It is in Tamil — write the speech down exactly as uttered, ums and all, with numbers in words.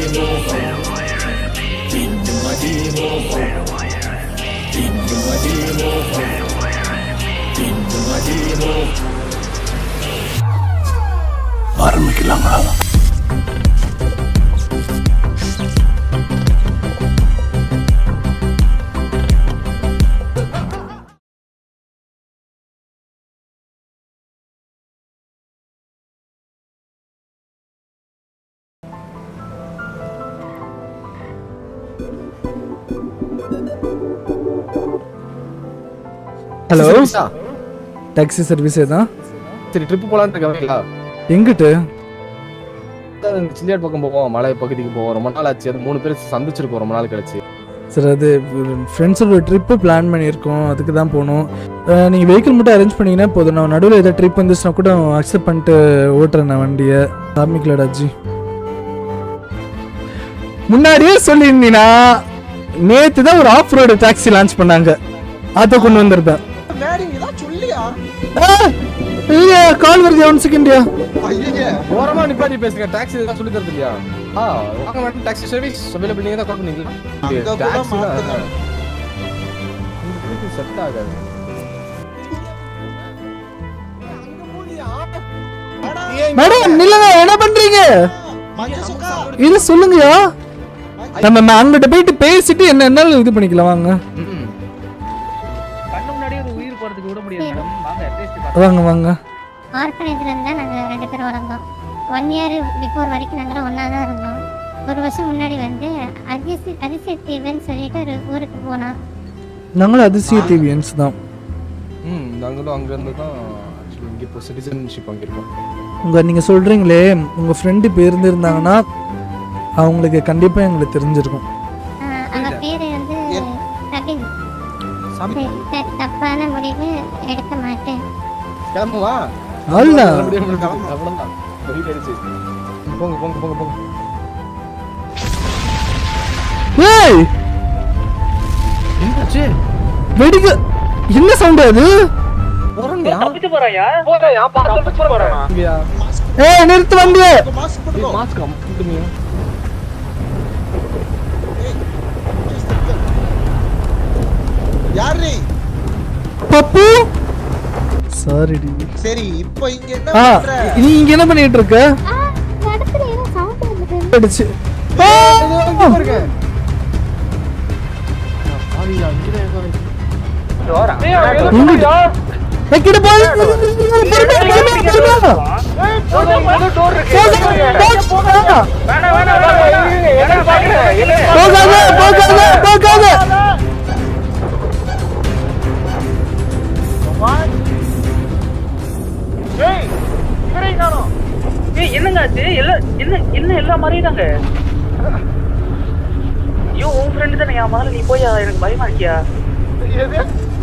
ஆரம்பிக்கலாங்களா? ஹலோ, டாக்ஸி சர்வீஸ் தான். சரி, ட்ரிப் போலான்னு இருக்கீங்களா? எங்கிட்டு? சில்லியாட் பக்கம் போவோம், மலை பகுதிக்கு போவோம். ரொம்ப நாள் ஆச்சு, அது மூணு பேர் சந்திச்சிருக்கோம் ரொம்ப நாள் கழிச்சு. சார், அது ஃப்ரெண்ட்ஸோட ட்ரிப்பு பிளான் பண்ணியிருக்கோம், அதுக்கு தான் போகணும். நீங்கள் வெஹிக்கிள் மட்டும் அரேஞ்ச் பண்ணிங்கன்னா போதும். நான் நடுவில் ஏதாவது ட்ரிப் வந்துச்சுன்னா கூட அக்செப்ட் பண்ணிட்டு ஓட்டுறேன் நான் வண்டியை. ஆரம்பிக்கலடாஜி, முன்னாடியே சொல்லியிருந்தீங்கன்னா நேற்று தான் ஒரு ஆஃப் ரோடு டாக்ஸி லான்ச் பண்ணாங்க, அதை கொண்டு வந்திருப்பேன். கால் வருது, ஒன் செகண்ட்யா. ஓரமா நிப்பாட்டி பேசுங்க, டாக்ஸி இதெல்லாம் சொல்லி தரது இல்லையா? ஆ, வாங்க மேடம், டாக்ஸி சர்வீஸ் அவைலபிள். நீங்க தான் கால் பண்ணீங்களா? டாக்ஸி உங்களுக்கு செட் ஆகாது. மேடம் நில்லுங்க, என்ன பண்றீங்க? இது சொல்லுங்கயா, நம்ம அங்கிட்ட போயிட்டு பேசிட்டு என்ன என்னாலும் இது பண்ணிக்கலாம். வாங்க வாங்க வாங்க. ஆர்ஃபனேஜ்ல இருந்தா நாங்க ரெண்டு பேரும் வளர்ந்தோம். ஒன் இயர் பிஃபோர் வரைக்கும் நாங்க ஒன்னா தான் இருந்தோம். ஒரு வருஷம் முன்னாடி வந்து அதிசி அதிசய டிவின்னு சொல்லிட்டு ஒரு ஊருக்கு போனோம். நாங்களும் அதிசய டிவியன்ஸ் தான். ம், நாங்களும் அங்க இருந்து தான் ஆக்சுவலி இங்க இப்போ சிட்டிசன்ஷிப் வாங்கிருக்கோம். உங்க நீங்க சொல்றீங்களே உங்க ஃப்ரெண்டு பேர் இருந்திருந்தாங்கன்னா அவங்களுக்கு கண்டிப்பா எங்களுக்கு தெரிஞ்சிருக்கும். அவங்க பேரு வந்து சபின். தப்பான முடிவு எடுக்க மாட்டேன். கிளம்புவா? அல்ல, அவ்வளவுதான். போங்க போங்க போங்க போங்க. ஏய், என்னாச்சு? வெடிக்க என்ன சவுண்ட் அது? போறேன்யா, தப்பிச்சு போறேன்யா. போறேன்யா, பாத்து தப்பிச்சு போறேன். ஏய், நிறுத்து வண்டியை. மாஸ்க் அமுக்குங்க. யாரு? பப்பு. சாரி டி. சரி, இப்போ இங்க என்ன பண்ற? நீ இங்க என்ன பண்ணிட்டு இருக்க? நடத்துல ஏதோ சவுண்ட் வந்துது. அடிச்சு. இங்க பாருங்க. பாவியா, இங்க ஏதோ டோரா. இங்க எக்கிட்ட போய் ஏதோ டோர் இருக்கு. போகாத வேணா வேணா வேணா. என்ன பாக்குற? போகாத போகாத போகாத. ஏய், இவரே நானோ. ஏய், என்னங்க ஆச்சு? எல்லாம் என்ன என்ன எல்லா மாதிரியும் தாங்க. ஐயோ, உன் ஃப்ரெண்டு தானே? என் முதல்ல நீ போய் எனக்கு பயமா இருக்கியா? எது?